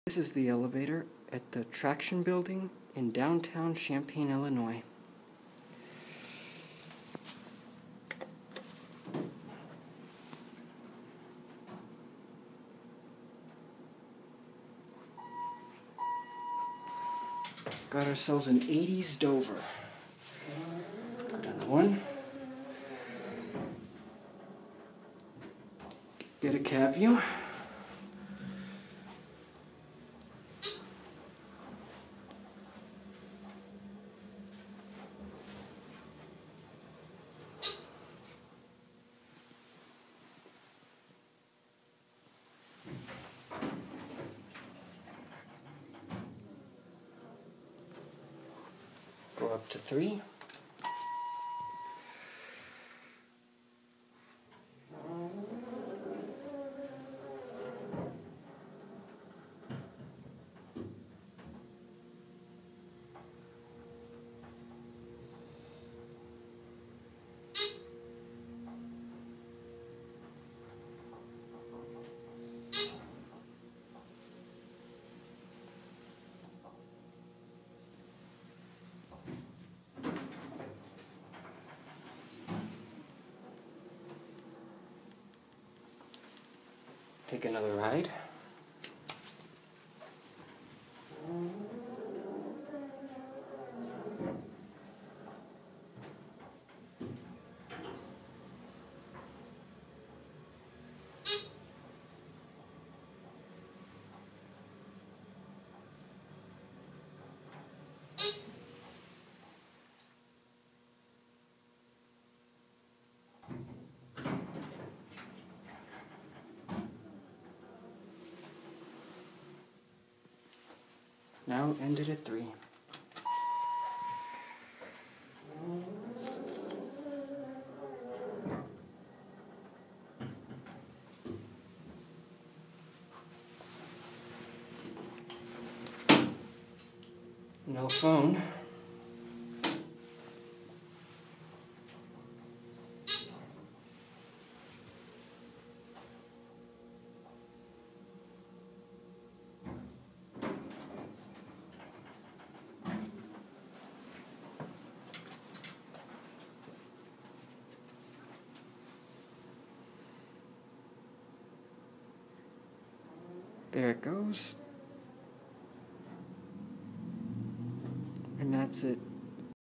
This is the elevator at the Traction Building in downtown Champaign, Illinois. Got ourselves an 80's Dover. Go down to one. Get a cab view. Go up to 3. Take another ride. Now ended at 3. No phone. There it goes. And that's it.